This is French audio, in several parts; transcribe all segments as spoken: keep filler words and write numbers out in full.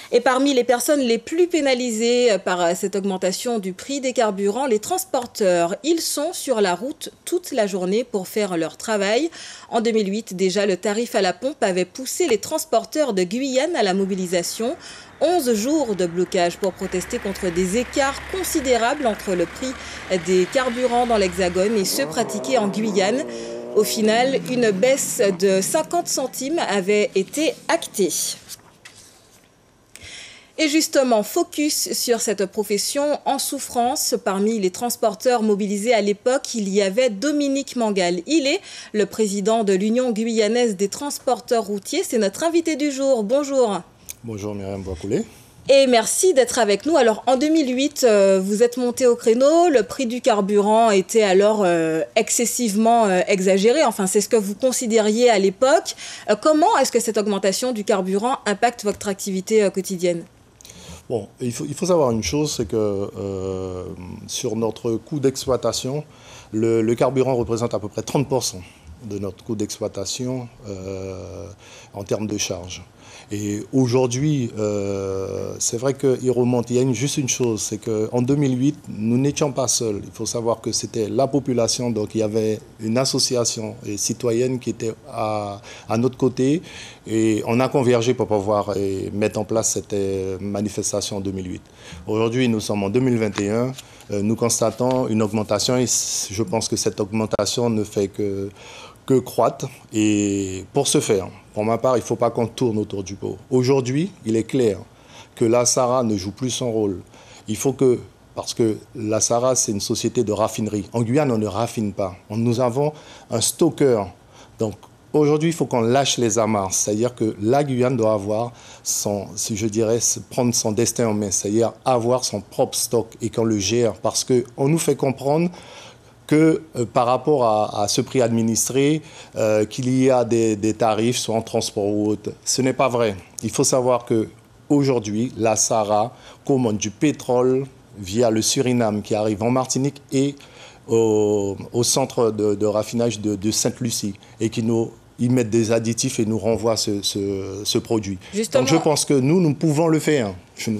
Et parmi les personnes les plus pénalisées par cette augmentation du prix des carburants, les transporteurs. Ils sont sur la route toute la journée pour faire leur travail. En deux mille huit, déjà, le tarif à la pompe avait poussé les transporteurs de Guyane à la mobilisation. onze jours de blocage pour protester contre des écarts considérables entre le prix des carburants dans l'Hexagone et ceux pratiqués en Guyane. Au final, une baisse de cinquante centimes avait été actée. Et justement, focus sur cette profession en souffrance. Parmi les transporteurs mobilisés à l'époque, il y avait Dominique Mangal. Il est le président de l'Union guyanaise des transporteurs routiers. C'est notre invité du jour. Bonjour. Bonjour Myriam Boakoulé. Et merci d'être avec nous. Alors, en deux mille huit, euh, vous êtes monté au créneau. Le prix du carburant était alors euh, excessivement euh, exagéré. Enfin, c'est ce que vous considériez à l'époque. Euh, comment est-ce que cette augmentation du carburant impacte votre activité euh, quotidienne ? Bon, il faut, il faut savoir une chose, c'est que euh, sur notre coût d'exploitation, le, le carburant représente à peu près trente pour cent de notre coût d'exploitation euh, en termes de charge. Et aujourd'hui, euh, c'est vrai qu'il remonte. Il y a une, juste une chose, c'est qu'en deux mille huit, nous n'étions pas seuls. Il faut savoir que c'était la population, donc il y avait une association citoyenne qui était à, à notre côté. Et on a convergé pour pouvoir et, mettre en place cette manifestation en deux mille huit. Aujourd'hui, nous sommes en deux mille vingt et un. Euh, nous constatons une augmentation et je pense que cette augmentation ne fait que... que croître. Et pour ce faire, pour ma part, il ne faut pas qu'on tourne autour du pot. Aujourd'hui, il est clair que la SARA ne joue plus son rôle. Il faut que, parce que la SARA, c'est une société de raffinerie. En Guyane, on ne raffine pas. Nous avons un stocker. Donc, aujourd'hui, il faut qu'on lâche les amarres. C'est-à-dire que la Guyane doit avoir son, si je dirais, prendre son destin en main. C'est-à-dire avoir son propre stock et qu'on le gère. Parce qu'on nous fait comprendre que euh, par rapport à, à ce prix administré, euh, qu'il y a des, des tarifs, soit en transport ou autre. Ce n'est pas vrai. Il faut savoir qu'aujourd'hui, la SARA commande du pétrole via le Suriname qui arrive en Martinique et au, au centre de, de raffinage de, de Sainte-Lucie et qui nous... Ils mettent des additifs et nous renvoient ce, ce, ce produit. Justement. Donc je pense que nous, nous pouvons le faire.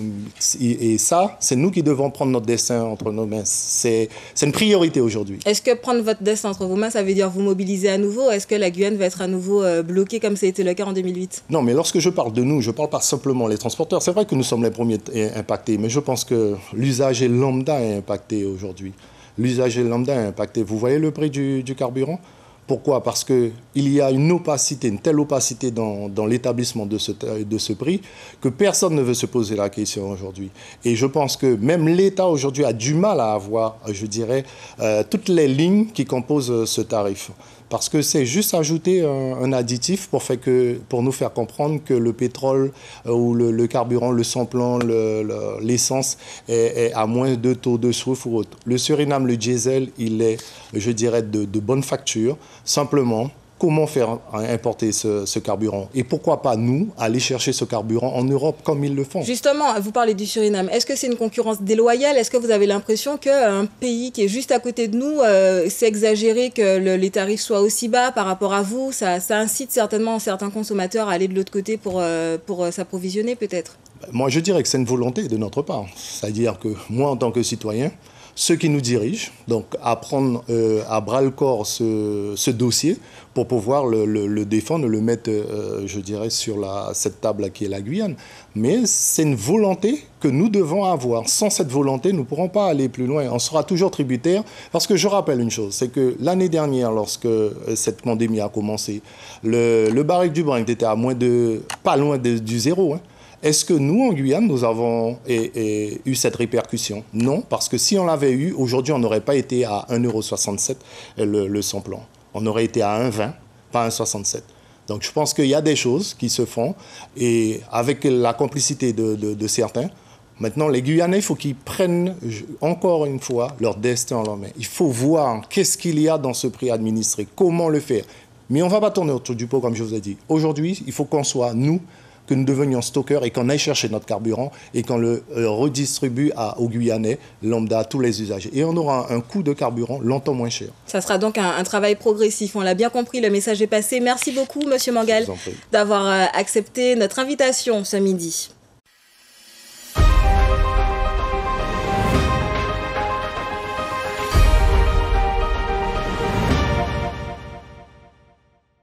Et ça, c'est nous qui devons prendre notre destin entre nos mains. C'est une priorité aujourd'hui. Est-ce que prendre votre destin entre vos mains, ça veut dire vous mobiliser à nouveau? Est-ce que la Guyane va être à nouveau bloquée comme ça a été le cas en deux mille huit? Non, mais lorsque je parle de nous, je ne parle pas simplement des transporteurs. C'est vrai que nous sommes les premiers impactés, mais je pense que l'usager lambda est impacté aujourd'hui. L'usager lambda est impacté. Vous voyez le prix du, du carburant? Pourquoi? Parce qu'il y a une opacité, une telle opacité dans, dans l'établissement de ce, de ce prix que personne ne veut se poser la question aujourd'hui. Et je pense que même l'État aujourd'hui a du mal à avoir, je dirais, euh, toutes les lignes qui composent ce tarif. Parce que c'est juste ajouter un, un additif pour, faire que, pour nous faire comprendre que le pétrole euh, ou le, le carburant, le sans-plomb, l'essence le, le, est, est à moins de taux de soufre ou autre. Le Suriname, le diesel, il est, je dirais, de, de bonne facture. Simplement, comment faire importer ce, ce carburant? Et pourquoi pas, nous, aller chercher ce carburant en Europe comme ils le font? Justement, vous parlez du Suriname. Est-ce que c'est une concurrence déloyale? Est-ce que vous avez l'impression qu'un pays qui est juste à côté de nous, euh, c'est exagéré que le, les tarifs soient aussi bas par rapport à vous? Ça, ça incite certainement certains consommateurs à aller de l'autre côté pour, euh, pour euh, s'approvisionner, peut-être? Moi, je dirais que c'est une volonté de notre part. C'est-à-dire que moi, en tant que citoyen, ceux qui nous dirigent, donc à prendre euh, à bras-le-corps ce, ce dossier pour pouvoir le, le, le défendre, le mettre, euh, je dirais, sur la, cette table qui est la Guyane. Mais c'est une volonté que nous devons avoir. Sans cette volonté, nous ne pourrons pas aller plus loin. On sera toujours tributaire. Parce que je rappelle une chose, c'est que l'année dernière, lorsque cette pandémie a commencé, le, le baril du Brent était à moins de, pas loin de, du zéro, hein. Est-ce que nous, en Guyane, nous avons et, et, eu cette répercussion? Non, parce que si on l'avait eu, aujourd'hui, on n'aurait pas été à un euro soixante-sept le, le sans-plomb. On aurait été à un euro vingt, pas un euro soixante-sept. Donc je pense qu'il y a des choses qui se font et avec la complicité de, de, de certains. Maintenant, les Guyanais, il faut qu'ils prennent, encore une fois, leur destin en leur main. Il faut voir qu'est-ce qu'il y a dans ce prix administré, comment le faire. Mais on ne va pas tourner autour du pot, comme je vous ai dit. Aujourd'hui, il faut qu'on soit, nous, que nous devenions stockeurs et qu'on aille chercher notre carburant et qu'on le euh, redistribue à, aux Guyanais, lambda, à tous les usagers. Et on aura un, un coût de carburant longtemps moins cher. Ça sera donc un, un travail progressif. On l'a bien compris, le message est passé. Merci beaucoup, Monsieur Mangal, d'avoir euh, accepté notre invitation ce midi.